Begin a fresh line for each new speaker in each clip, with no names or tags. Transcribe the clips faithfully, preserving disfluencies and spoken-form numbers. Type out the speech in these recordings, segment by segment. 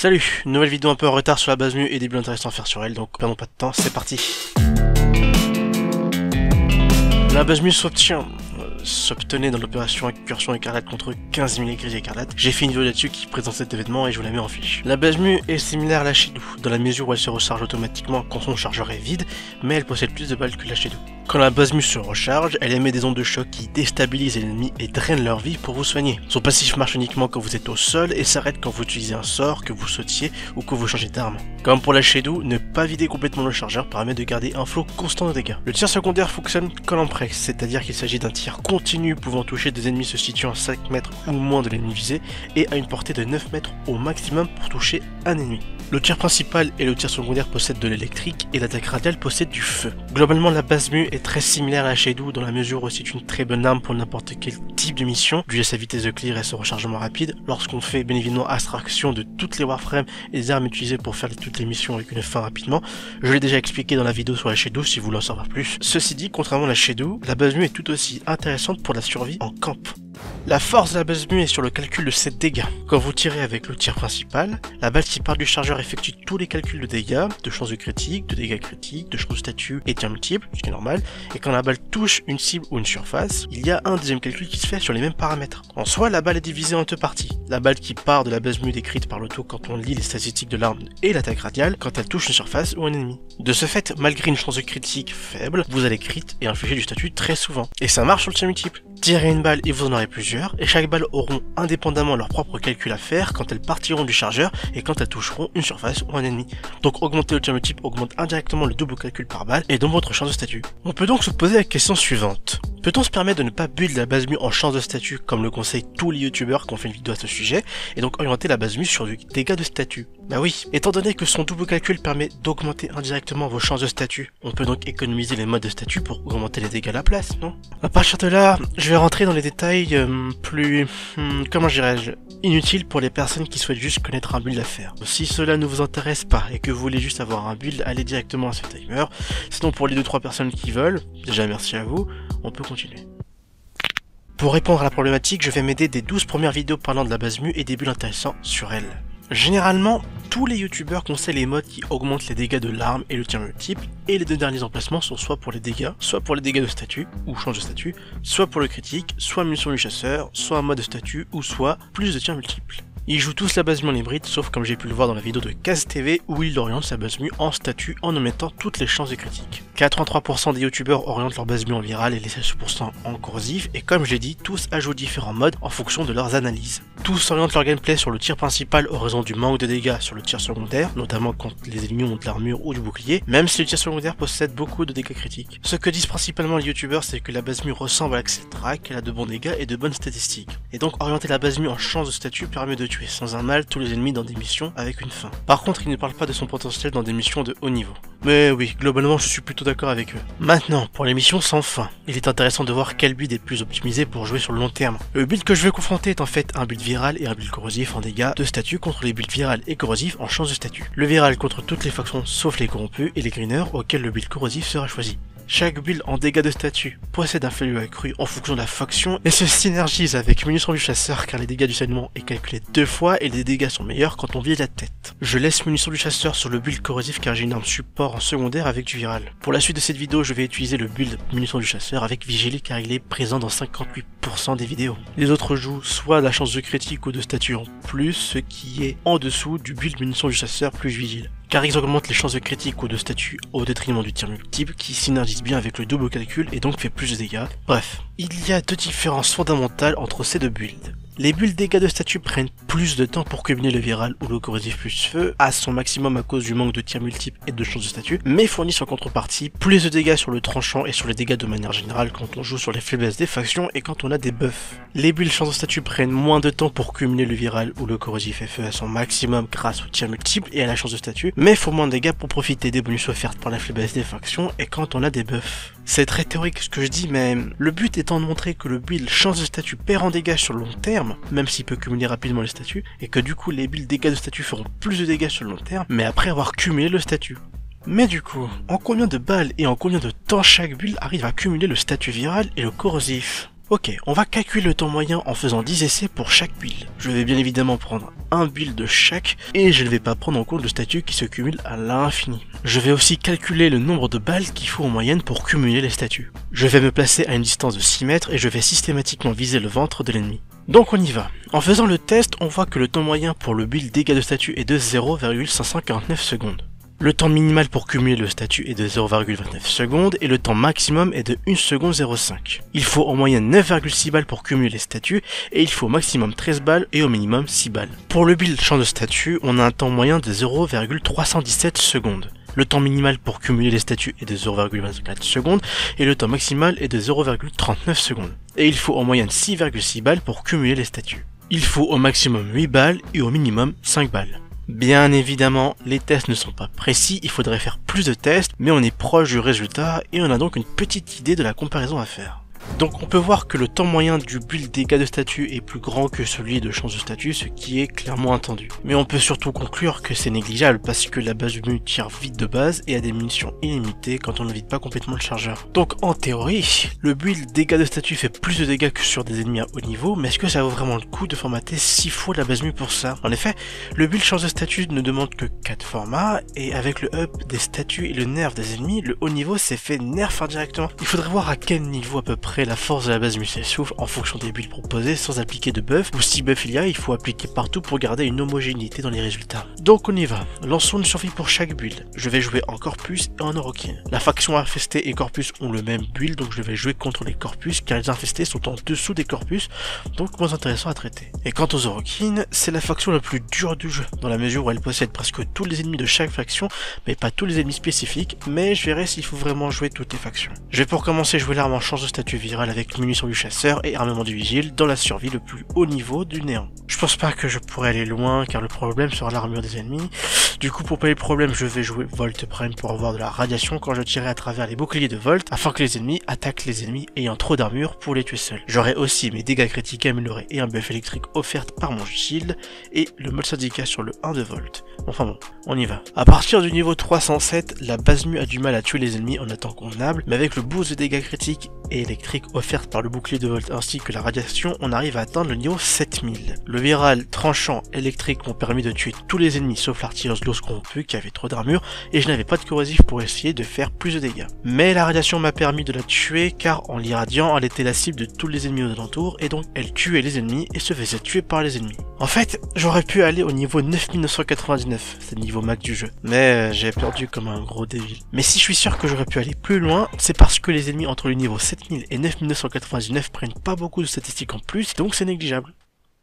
Salut, nouvelle vidéo un peu en retard sur la base mu et des builds intéressants à faire sur elle, donc perdons pas de temps, c'est parti. La base mu s'obtient, euh, s'obtenait dans l'opération Incursion Écarlate contre quinze mille grilles écarlates. J'ai fait une vidéo là-dessus qui présente cet événement et je vous la mets en fiche. La base mu est similaire à la Shadow, dans la mesure où elle se recharge automatiquement quand son chargeur est vide, mais elle possède plus de balles que la Shadow. Quand la base mu se recharge, elle émet des ondes de choc qui déstabilisent les ennemis et drainent leur vie pour vous soigner. Son passif marche uniquement quand vous êtes au sol et s'arrête quand vous utilisez un sort, que vous sautiez ou que vous changez d'arme. Comme pour la Shadow, ne pas vider complètement le chargeur permet de garder un flot constant de dégâts. Le tir secondaire fonctionne comme en presse, c'est-à-dire qu'il s'agit d'un tir continu pouvant toucher des ennemis se situant à cinq mètres ou moins de l'ennemi visé et à une portée de neuf mètres au maximum pour toucher un ennemi. Le tir principal et le tir secondaire possèdent de l'électrique et l'attaque radiale possède du feu. Globalement, la base mu est très similaire à la Shadow dans la mesure où c'est une très bonne arme pour n'importe quel type de mission, dû à sa vitesse de clear et son rechargement rapide, lorsqu'on fait bien évidemment abstraction de toutes les warframes et des armes utilisées pour faire toutes les missions avec une fin rapidement. Je l'ai déjà expliqué dans la vidéo sur la Shadow si vous voulez en savoir plus. Ceci dit, contrairement à la Shadow, la base mu est tout aussi intéressante pour la survie en camp. La force de la base mu est sur le calcul de ses dégâts. Quand vous tirez avec le tir principal, la balle qui part du chargeur effectue tous les calculs de dégâts, de chances de critique, de dégâts critiques, de chances de statut et tirs multiples, ce qui est normal, et quand la balle touche une cible ou une surface, il y a un deuxième calcul qui se fait sur les mêmes paramètres. En soi, la balle est divisée en deux parties. La balle qui part de la base mu décrite par l'auto quand on lit les statistiques de l'arme et l'attaque radiale quand elle touche une surface ou un ennemi. De ce fait, malgré une chance de critique faible, vous allez crit et infliger du statut très souvent. Et ça marche sur le tir multiple. Tirez une balle et vous en aurez plusieurs, et chaque balle auront indépendamment leur propre calcul à faire quand elles partiront du chargeur et quand elles toucheront une surface ou un ennemi. Donc augmenter le tir multiple augmente indirectement le double calcul par balle et donc votre chance de statut. On peut donc se poser la question suivante. Peut-on se permettre de ne pas build la base mu en chance de statut comme le conseillent tous les youtubeurs qui ont fait une vidéo à ce sujet et donc orienter la base mu sur du dégâts de statut? Bah oui, étant donné que son double calcul permet d'augmenter indirectement vos chances de statut, on peut donc économiser les modes de statut pour augmenter les dégâts à la place, non? À partir de là, je vais rentrer dans les détails euh, plus, hmm, comment dirais-je, inutiles pour les personnes qui souhaitent juste connaître un build à faire. Si cela ne vous intéresse pas et que vous voulez juste avoir un build, allez directement à ce timer. Sinon pour les deux trois personnes qui veulent, déjà merci à vous, on peut continuer. Pour répondre à la problématique, je vais m'aider des douze premières vidéos parlant de la base mu et des builds intéressants sur elle. Généralement, tous les youtubeurs conseillent les modes qui augmentent les dégâts de l'arme et le tir multiple, et les deux derniers emplacements sont soit pour les dégâts, soit pour les dégâts de statut, ou change de statut, soit pour le critique, soit munition du chasseur, soit un mode de statut, ou soit plus de tir multiple. Ils jouent tous la base mu en hybride, sauf comme j'ai pu le voir dans la vidéo de Kaz T V où il oriente sa base mu en statut en omettant toutes les chances de critique. quatre-vingt-trois pour cent des youtubeurs orientent leur base mu en viral et les seize pour cent en corrosif, et comme je l'ai dit, tous ajoutent différents modes en fonction de leurs analyses. Tous orientent leur gameplay sur le tir principal en raison du manque de dégâts sur le tir secondaire, notamment quand les ennemis ont de l'armure ou du bouclier, même si le tir secondaire possède beaucoup de dégâts critiques. Ce que disent principalement les youtubeurs, c'est que la base mu ressemble à l'Axel Track, qu'elle a de bons dégâts et de bonnes statistiques. Et donc orienter la base mu en chance de statut permet de tuer sans un mal tous les ennemis dans des missions avec une fin. Par contre, il ne parle pas de son potentiel dans des missions de haut niveau. Mais oui, globalement je suis plutôt d'accord avec eux. Maintenant, pour les missions sans fin, il est intéressant de voir quel build est plus optimisé pour jouer sur le long terme. Le build que je vais confronter est en fait un build viral et un build corrosif en dégâts de statut contre les builds viral et corrosifs en chance de statut. Le viral contre toutes les factions sauf les corrompus et les greeners auxquels le build corrosif sera choisi. Chaque build en dégâts de statut possède un value accru en fonction de la faction et se synergise avec munition du chasseur car les dégâts du saignement est calculé deux fois et les dégâts sont meilleurs quand on vise la tête. Je laisse munition du chasseur sur le build corrosif car j'ai une arme support en secondaire avec du viral. Pour la suite de cette vidéo, je vais utiliser le build munition du chasseur avec Vigile car il est présent dans cinquante-huit pour cent des vidéos. Les autres jouent soit la chance de critique ou de statut en plus, ce qui est en dessous du build munition du chasseur plus Vigile, car ils augmentent les chances de critique ou de statut au détriment du tir multiple qui synergise bien avec le double calcul et donc fait plus de dégâts. Bref, il y a deux différences fondamentales entre ces deux builds. Les builds dégâts de statut prennent plus de temps pour cumuler le viral ou le corrosif plus feu à son maximum à cause du manque de tir multiple et de chances de statut, mais fournissent en contrepartie plus de dégâts sur le tranchant et sur les dégâts de manière générale quand on joue sur les faiblesses des factions et quand on a des buffs. Les builds chances de statut prennent moins de temps pour cumuler le viral ou le corrosif et feu à son maximum grâce au tir multiple et à la chance de statut, mais font moins de dégâts pour profiter des bonus offerts par la faiblesse des factions et quand on a des buffs. C'est très théorique ce que je dis, mais le but étant de montrer que le build chance de statut perd en dégâts sur le long terme, même s'il peut cumuler rapidement les statuts, et que du coup les builds dégâts de statut feront plus de dégâts sur le long terme, mais après avoir cumulé le statut. Mais du coup, en combien de balles et en combien de temps chaque build arrive à cumuler le statut viral et le corrosif? Ok, on va calculer le temps moyen en faisant dix essais pour chaque build. Je vais bien évidemment prendre un build de chaque et je ne vais pas prendre en compte le statut qui se cumule à l'infini. Je vais aussi calculer le nombre de balles qu'il faut en moyenne pour cumuler les statuts. Je vais me placer à une distance de six mètres et je vais systématiquement viser le ventre de l'ennemi. Donc on y va. En faisant le test, on voit que le temps moyen pour le build dégâts de statut est de zéro virgule cinq cent quarante-neuf secondes. Le temps minimal pour cumuler le statut est de zéro virgule vingt-neuf secondes et le temps maximum est de une seconde zéro cinq. Il faut en moyenne neuf virgule six balles pour cumuler les statuts et il faut au maximum treize balles et au minimum six balles. Pour le build champ de statut, on a un temps moyen de zéro virgule trois cent dix-sept secondes. Le temps minimal pour cumuler les statuts est de zéro virgule vingt-quatre secondes et le temps maximal est de zéro virgule trente-neuf secondes. Et il faut en moyenne six virgule six balles pour cumuler les statuts. Il faut au maximum huit balles et au minimum cinq balles. Bien évidemment, les tests ne sont pas précis, il faudrait faire plus de tests, mais on est proche du résultat et on a donc une petite idée de la comparaison à faire. Donc on peut voir que le temps moyen du build dégâts de statut est plus grand que celui de chance de statut, ce qui est clairement attendu. Mais on peut surtout conclure que c'est négligeable parce que la base mu tire vite de base et a des munitions illimitées quand on ne vide pas complètement le chargeur. Donc en théorie, le build dégâts de statut fait plus de dégâts que sur des ennemis à haut niveau, mais est-ce que ça vaut vraiment le coup de formater six fois la base mu pour ça? En effet, le build chance de statut ne demande que quatre formats, et avec le up des statuts et le nerf des ennemis, le haut niveau s'est fait nerf indirectement. Il faudrait voir à quel niveau à peu près la force de la base mu s'essouffle en fonction des builds proposés sans appliquer de buff, ou si buff il y a, il faut appliquer partout pour garder une homogénéité dans les résultats. Donc on y va, lançons une survie pour chaque build. Je vais jouer en Corpus et en Orokin. La faction infestée et Corpus ont le même build, donc je vais jouer contre les Corpus car les infestés sont en dessous des Corpus, donc moins intéressant à traiter. Et quant aux Orokin, c'est la faction la plus dure du jeu, dans la mesure où elle possède presque tous les ennemis de chaque faction, mais pas tous les ennemis spécifiques, mais je verrai s'il faut vraiment jouer toutes les factions. Je vais pour commencer jouer l'arme en chance de statut virale avec munitions du chasseur et armement du vigile dans la survie le plus haut niveau du néant. Je pense pas que je pourrais aller loin car le problème sera l'armure des ennemis. Du coup pour payer le problème je vais jouer Volt Prime pour avoir de la radiation quand je tirerai à travers les boucliers de Volt afin que les ennemis attaquent les ennemis ayant trop d'armure pour les tuer seuls. J'aurai aussi mes dégâts critiques améliorés et un buff électrique offert par mon shield et le mode syndicat sur le un de Volt. Enfin bon, on y va. À partir du niveau trois cent sept, la base mu a du mal à tuer les ennemis en un temps convenable, mais avec le boost de dégâts critiques et électriques offert par le bouclier de Volt ainsi que la radiation, on arrive à atteindre le niveau sept mille. Le viral, tranchant, électrique m'ont permis de tuer tous les ennemis sauf l'artilleuse l'os corrompue qui avait trop d'armure et je n'avais pas de corrosif pour essayer de faire plus de dégâts. Mais la radiation m'a permis de la tuer car en l'irradiant, elle était la cible de tous les ennemis aux alentours et donc elle tuait les ennemis et se faisait tuer par les ennemis. En fait, j'aurais pu aller au niveau neuf mille neuf cent quatre-vingt-dix-neuf, c'est le niveau max du jeu, mais euh, j'ai perdu comme un gros débile. Mais si je suis sûr que j'aurais pu aller plus loin, c'est parce que les ennemis entre le niveau sept mille et neuf mille neuf cent quatre-vingt-dix-neuf prennent pas beaucoup de statistiques en plus, donc c'est négligeable.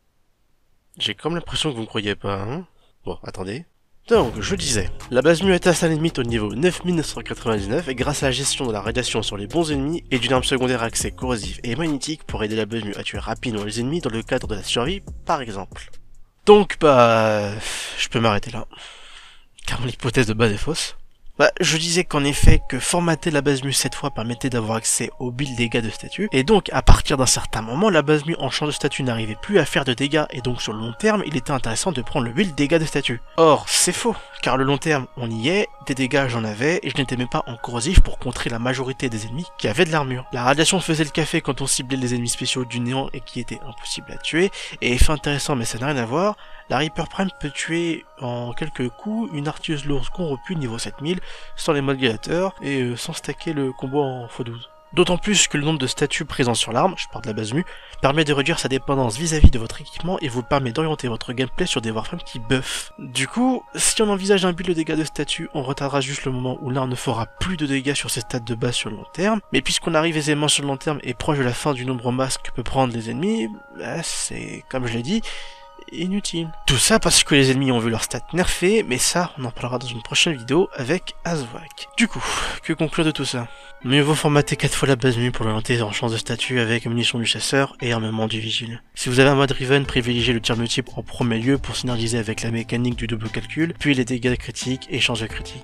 J'ai comme l'impression que vous ne croyez pas, hein. Bon, attendez. Donc, je disais, la base mu atteint sa limite au niveau neuf mille neuf cent quatre-vingt-dix-neuf et grâce à la gestion de la radiation sur les bons ennemis et d'une arme secondaire accès corrosive et magnétique pour aider la base mu à tuer rapidement les ennemis dans le cadre de la survie, par exemple. Donc, bah, je peux m'arrêter là, car mon hypothèse de base est fausse. Bah, je disais qu'en effet, que formater la base mu cette fois permettait d'avoir accès au build dégâts de statut, et donc à partir d'un certain moment, la base mu en champ de statut n'arrivait plus à faire de dégâts, et donc sur le long terme, il était intéressant de prendre le build dégâts de statut. Or, c'est faux, car le long terme, on y est, des dégâts j'en avais, et je n'étais même pas en corrosif pour contrer la majorité des ennemis qui avaient de l'armure. La radiation faisait le café quand on ciblait les ennemis spéciaux du néant et qui étaient impossibles à tuer, et effet intéressant mais ça n'a rien à voir, la Reaper Prime peut tuer en quelques coups une artilleuse lourde corrompue niveau sept mille sans les modes gladiateurs et euh, sans stacker le combo en fois douze. D'autant plus que le nombre de statuts présents sur l'arme, je parle de la base mu, permet de réduire sa dépendance vis-à-vis de votre équipement et vous permet d'orienter votre gameplay sur des warframes qui buffent. Du coup, si on envisage un build de dégâts de statut, on retardera juste le moment où l'arme ne fera plus de dégâts sur ses stats de base sur le long terme, mais puisqu'on arrive aisément sur le long terme et proche de la fin du nombre max que peut prendre les ennemis, bah, c'est, comme je l'ai dit, inutile. Tout ça parce que les ennemis ont vu leurs stats nerfés, mais ça, on en parlera dans une prochaine vidéo avec Azwak. Du coup, que conclure de tout ça? Mieux vaut formater quatre fois la base mu pour l'orienter en chance de statut avec munitions du chasseur et armement du vigile. Si vous avez un mode Riven, privilégiez le tir multiple en premier lieu pour synergiser avec la mécanique du double calcul, puis les dégâts critiques et chances de critiques.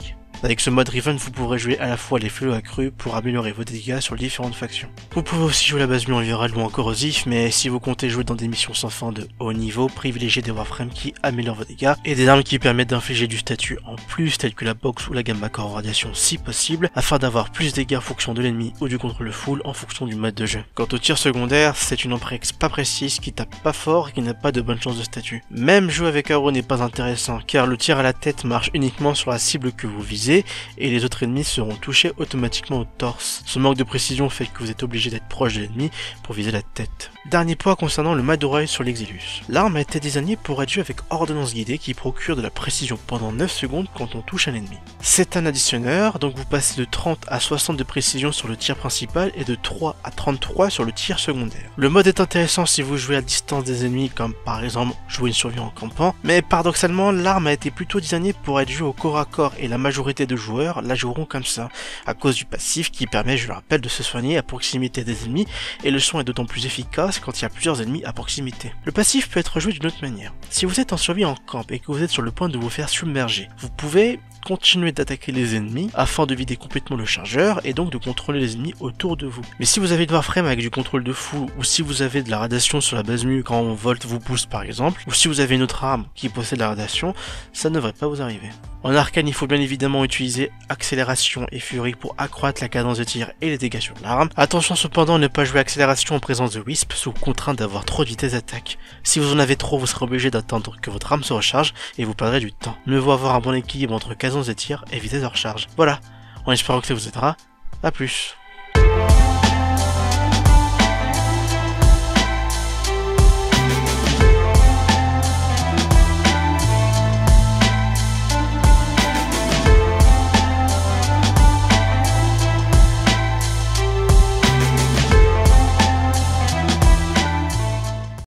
Avec ce mode Riven, vous pourrez jouer à la fois les feux accrus pour améliorer vos dégâts sur les différentes factions. Vous pouvez aussi jouer la base mu en viral ou en corrosif, mais si vous comptez jouer dans des missions sans fin de haut niveau, privilégiez des warframes qui améliorent vos dégâts et des armes qui permettent d'infliger du statut en plus, telles que la box ou la gamma core en radiation si possible, afin d'avoir plus de dégâts en fonction de l'ennemi ou du contrôle full en fonction du mode de jeu. Quant au tir secondaire, c'est une amprex pas précise qui tape pas fort et qui n'a pas de bonne chance de statut. Même jouer avec Auro n'est pas intéressant, car le tir à la tête marche uniquement sur la cible que vous visez et les autres ennemis seront touchés automatiquement au torse. Ce manque de précision fait que vous êtes obligé d'être proche de l'ennemi pour viser la tête. Dernier point concernant le Madorai sur l'Exilus. L'arme a été désignée pour être jouée avec ordonnance guidée qui procure de la précision pendant neuf secondes quand on touche un ennemi. C'est un additionneur, donc vous passez de trente à soixante de précision sur le tir principal et de trois à trente-trois sur le tir secondaire. Le mode est intéressant si vous jouez à distance des ennemis, comme par exemple jouer une survie en campant, mais paradoxalement l'arme a été plutôt designée pour être jouée au corps à corps et la majorité de joueurs la joueront comme ça, à cause du passif qui permet, je le rappelle, de se soigner à proximité des ennemis, et le soin est d'autant plus efficace quand il y a plusieurs ennemis à proximité. Le passif peut être joué d'une autre manière. Si vous êtes en survie en camp et que vous êtes sur le point de vous faire submerger, vous pouvez continuer d'attaquer les ennemis afin de vider complètement le chargeur et donc de contrôler les ennemis autour de vous. Mais si vous avez une warframe avec du contrôle de fou, ou si vous avez de la radiation sur la base mu quand Volt vous pousse par exemple, ou si vous avez une autre arme qui possède la radiation, ça ne devrait pas vous arriver. En arcane, il faut bien évidemment utiliser accélération et furie pour accroître la cadence de tir et les dégâts sur l'arme. Attention cependant à ne pas jouer accélération en présence de Wisp sous contrainte d'avoir trop de vitesse d'attaque. Si vous en avez trop, vous serez obligé d'attendre que votre arme se recharge et vous perdrez du temps. Mieux vaut avoir un bon équilibre entre cadence de tir et vitesse de recharge. Voilà, en espérant que ça vous aidera. A plus.